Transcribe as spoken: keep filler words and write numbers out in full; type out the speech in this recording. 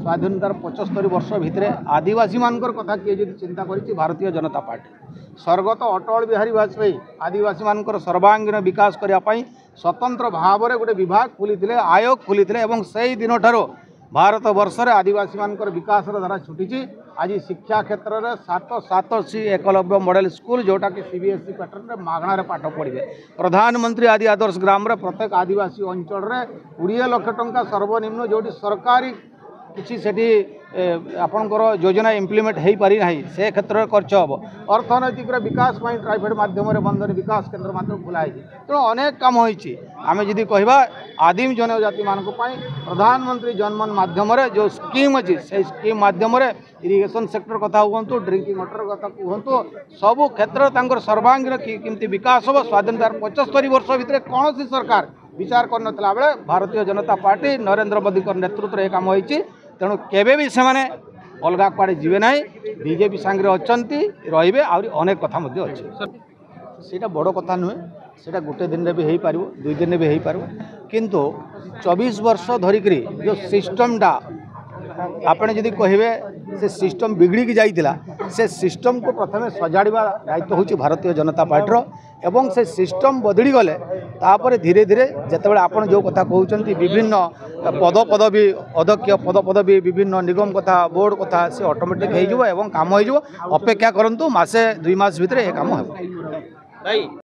स्वाधीनतार पचहत्तर वर्ष भितर आदिवासी मानकर कथा किए जो चिंता करी भारतीय जनता पार्टी स्वर्गत अटल बिहारी वाजपेयी आदिवासी मानकर सर्वांगीन विकास करने स्वतंत्र भाव में गोटे विभाग खोली आयोग खोली से दिन ठार भारत वर्ष में आदिवासी मानकर विकास धारा छुटी। आज शिक्षा क्षेत्र में सात सात सी एकलव्य मॉडल स्कूल जोटा कि सीबीएसई पैटर्न में मागणार पाठ पढ़े प्रधानमंत्री आदि आदर्श ग्राम रे प्रत्येक आदिवासी अंचल में कोड़े लक्ष टंका सर्वनिम्न जोटी सरकारी किसी सेठी आपणकर योजना इम्प्लीमेंट हो पारि ना से क्षेत्र में खर्च हम अर्थनैतिक विकास प्राइवेट माध्यम बंधन विकास केन्द्र माध्यम खोलाई तेणु अनेक कम होमें जदि कह आदिम जनजाति मान प्रधानमंत्री जनमन माध्यम जो स्कीम अच्छी से स्कीम माध्यम इरिगेशन सेक्टर कथा हूँ ड्रिंकिंग वाटर कथा कहतु सबू क्षेत्र सर्वांगीन किमती विकास हम स्वाधीनतार पचहत्तर वर्ष भितर कौन सी सरकार विचार कर बेले भारतीय जनता पार्टी नरेंद्र मोदी नेतृत्व में काम होती तेणु केबे भी से माने अलग कुआड़े जीवे ना बीजेपी सांगे अच्छा रे अनेक कथा अच्छे सीटा बड़ कथा नुहे सीटा गोटे दिन में भी हो पार दुई दिन में भी हो पार किंतु चौबीस वर्ष धरिक जो सिस्टमटा आपने जदि कहे से सिस्टम बिगड़ी जाइतिला से सिस्टम को प्रथम सजाड़ा दायित्व हूँ भारतीय जनता पार्टी एवं से सिस्टम बदली गले तापर धीरे धीरे जितेबाला आप जो कथा कहते विभिन्न पद पदवी अध्यक्ष पद पदवी विभिन्न निगम कथा बोर्ड कथा से ऑटोमेटिक हो काम हो अपेक्षा करंतु मासे दुई मास भितर ये काम हो।